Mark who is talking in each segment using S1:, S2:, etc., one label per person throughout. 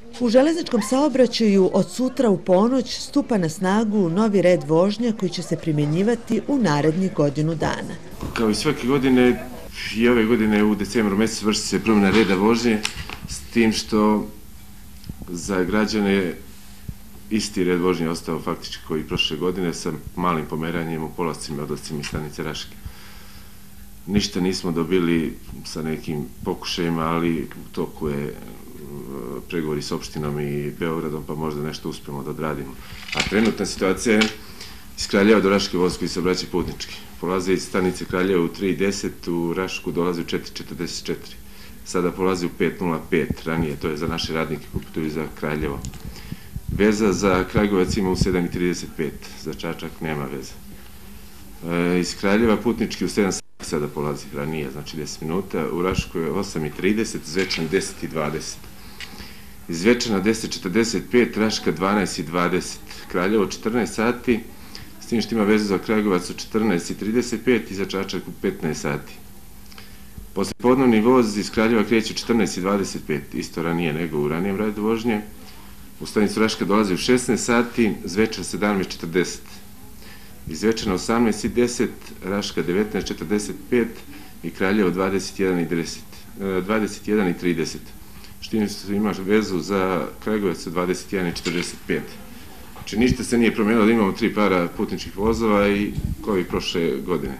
S1: U železničkom saobraćaju od sutra u ponoć stupa na snagu novi red vožnje koji će se primjenjivati u narednih godinu dana.
S2: Kao i svake godine, i ove godine u decembru mjesecu vrši se promjena reda vožnje, s tim što za građane isti red vožnje je ostao faktički koji i prošle godine sa malim pomeranjem u polascima i odlascima iz stanice Raške. Ništa nismo dobili sa nekim pokušajima, ali u toku je pregovori s opštinom i Beogradom, pa možda nešto uspemo da odradimo. A trenutna situacija je iz Kraljeva do Raške voz koji se obraća putnički. Polaze iz stanice Kraljeva u 3:10, u Rašku dolazi u 4:44. Sada polazi u 5:05, ranije, to je za naše radnike koji putuju za Kraljevo. Veza za Kragujevac ima u 7:35, za Čačak nema veze. Iz Kraljeva putnički u 7 sati sada polazi, ranije, znači 10 minuta, u Rašku je 8:30, Zvečan 10:20. Iz Zvečana 10:45, Raška 12:20, Kraljevo 14 sati, s tim što ima vezu za Kragujevac u 14:35 i za Čačak u 15 sati. Poslijepodnevni voz iz Kraljeva kreće u 14:25, isto ranije nego u ranijem redu vožnje. U stanicu Raška dolazi u 16 sati, Zvečan 17:40. Iz Zvečana 18:10, Raška 19:45 i Kraljevo 21:30. Štim što ima vezu za Kragujevac u 21:45. Znači ništa se nije promijenilo da imamo 3 para putničkih vozova i kao i prošle godine.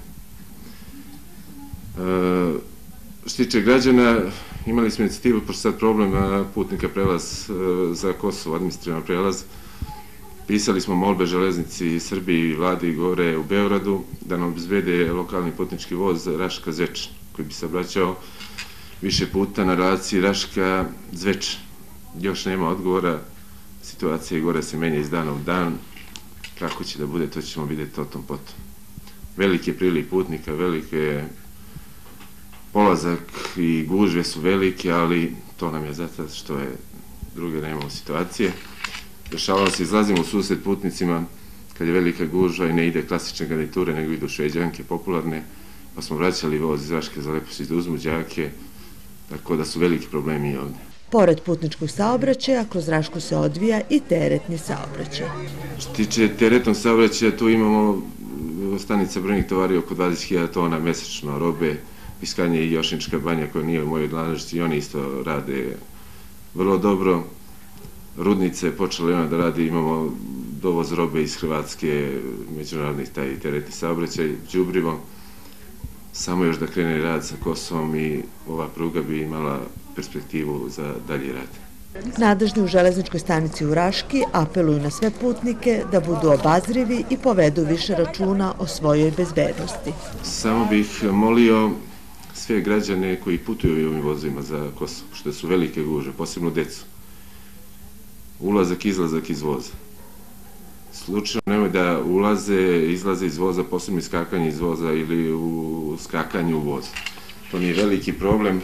S2: Što tiče građana, imali smo inicijativu, pošto sad problem putnika prelaz za Kosovo, administrativan prelaz. Pisali smo molbe železnici Srbiji i vladi gore u Beogradu da nam obezbede lokalni putnički voz Raška-Zvečan, koji bi se obraćao više puta na relaciji Raška-Zvečan. Još nema odgovora, situacija gore se menja iz dana u dan. Kako će da bude, to ćemo vidjeti o tom potom. Veliki je priliv putnika, veliki je polazak i gužve su velike, ali to nam je zato što je druge nemamo situacije. Dešavalo se, izlazimo u susret putnicima kad je velika gužva i ne ide klasične garniture, nego idu šveđanke popularne, pa smo vraćali voz iz Raške za Lepošić da uzmu đake, tako da su veliki problemi i ovdje.
S1: Pored putničkog saobraćaja, kroz Rašku se odvija i teretni saobraćaj.
S2: Što tiče teretnog saobraćaja, tu imamo stanica brojnih tovari oko 20.000 tona mesečno robe, Piskanje i Jošnička banja koja nije u mojoj nadležnosti i oni isto rade vrlo dobro. Rudnice je počela ona da radi, imamo dovoz robe iz Hrvatske, međunarodnih taj teretni saobraćaj, đubrivo. Samo još da krene rad sa Kosovom i ova pruga bi imala perspektivu za dalji rad.
S1: Nadležni u železničkoj stanici u Raški apeluju na sve putnike da budu obazrivi i povedu više računa o svojoj bezbednosti.
S2: Samo bih molio sve građane koji putuju ovim vozima za Kosovo, što su velike gužve, posebno decu. Ulazak, izlazak iz voza. Slučajno nemoj da ulaze, izlaze iz voza, posebno iskakanje iz voza ili u skakanju u voz. To nije veliki problem.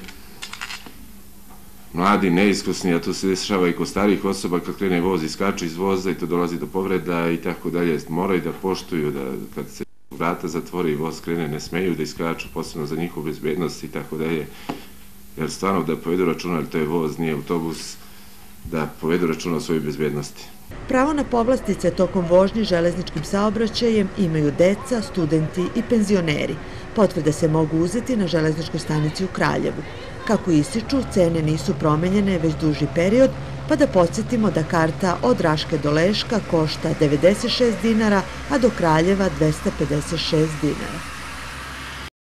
S2: Mladi, neiskusni, a to se dešava i kod starih osoba kad krene voz, iskaču iz voza i to dolazi do povreda i tako dalje. Moraju da poštuju da kad se vrata zatvori i voz krene, ne smeju da iskaču, posebno za njihovu bezbednost i tako dalje. Jer stvarno da povedu računa, ali to je voz, nije autobus, da povedu računa o svojoj bezbednosti.
S1: Pravo na povlastice tokom vožnje železničkim saobraćajem imaju deca, studenti i penzioneri. Potvrde se mogu uzeti na železničkoj stanici u Kraljevu. Kako ističu, cene nisu promenjene već duži period, pa da podsjetimo da karta od Raške do Leška košta 96 dinara, a do Kraljeva 256 dinara.